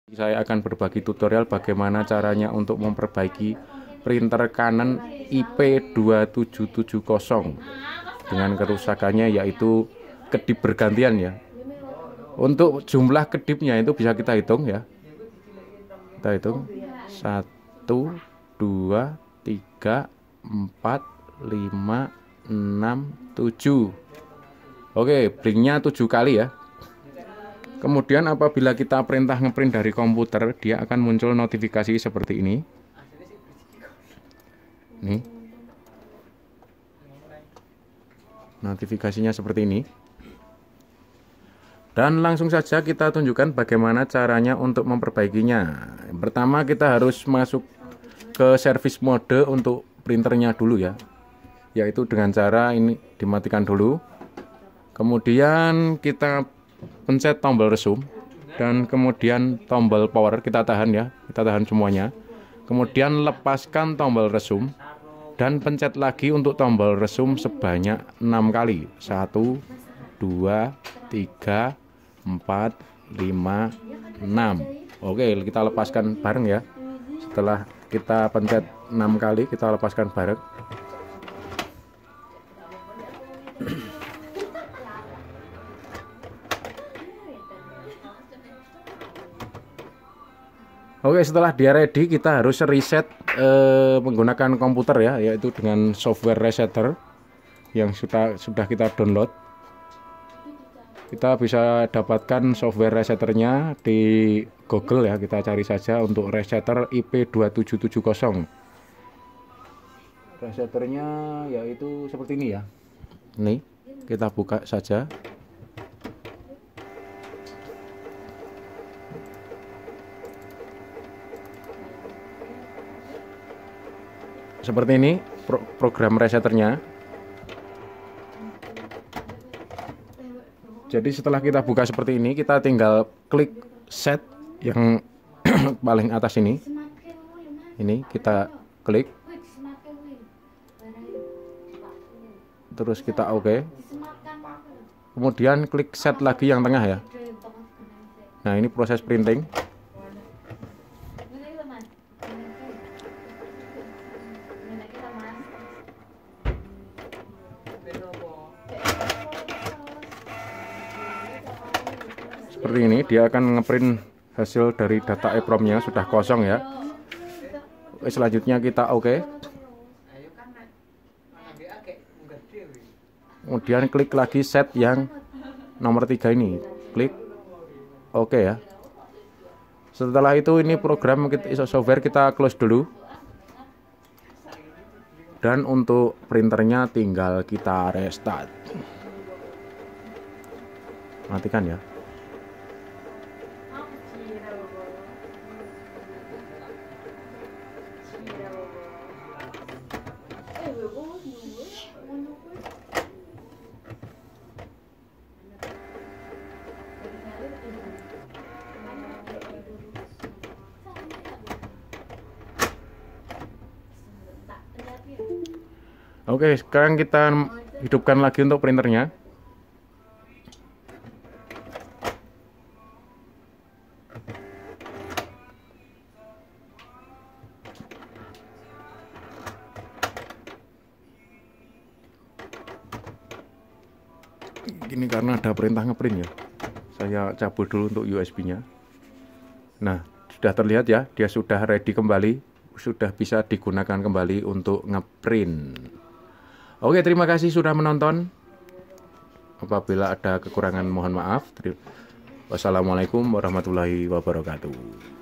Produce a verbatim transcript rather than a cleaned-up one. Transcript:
Saya akan berbagi tutorial bagaimana caranya untuk memperbaiki printer Canon I P dua tujuh tujuh nol dengan kerusakannya yaitu kedip bergantian ya. Untuk jumlah kedipnya itu bisa kita hitung ya. Kita hitung satu, dua, tiga, empat, lima, enam, tujuh. Oke, blinknya tujuh kali ya. Kemudian apabila kita perintah ngeprint dari komputer, dia akan muncul notifikasi seperti ini. Nih. Notifikasinya seperti ini. Dan langsung saja kita tunjukkan bagaimana caranya untuk memperbaikinya. Yang pertama kita harus masuk ke service mode untuk printernya dulu ya. Yaitu dengan cara ini dimatikan dulu. Kemudian kita pencet tombol resume dan kemudian tombol power kita tahan ya, kita tahan semuanya. Kemudian lepaskan tombol resume dan pencet lagi untuk tombol resume sebanyak enam kali. satu, dua, tiga, empat, lima, enam. Oke, kita lepaskan bareng ya. Setelah kita pencet enam kali, kita lepaskan bareng. Oke, setelah dia ready kita harus reset eh, menggunakan komputer ya, yaitu dengan software resetter yang sudah sudah kita download. Kita bisa dapatkan software resetternya di Google ya, kita cari saja untuk resetter I P dua tujuh tujuh nol. Resetternya yaitu seperti ini ya. Nih, kita buka saja. Seperti ini pro program resetternya. Jadi setelah kita buka seperti ini, kita tinggal klik set yang paling atas ini. Ini kita klik. Terus kita oke. Kemudian klik set lagi yang tengah ya. Nah, ini proses printing. Seperti ini, dia akan ngeprint hasil dari data EEPROM-nya sudah kosong ya. Oke, selanjutnya kita oke. Kemudian klik lagi set yang nomor tiga ini, klik oke ya. Setelah itu ini program kita, software kita close dulu. Dan untuk printernya tinggal kita restart. Matikan ya. Oke, sekarang kita hidupkan lagi untuk printernya. Ini karena ada perintah ngeprint ya. Saya cabut dulu untuk U S B-nya. Nah, sudah terlihat ya, dia sudah ready kembali, sudah bisa digunakan kembali untuk ngeprint. Oke, terima kasih sudah menonton. Apabila ada kekurangan mohon maaf. Wassalamualaikum warahmatullahi wabarakatuh.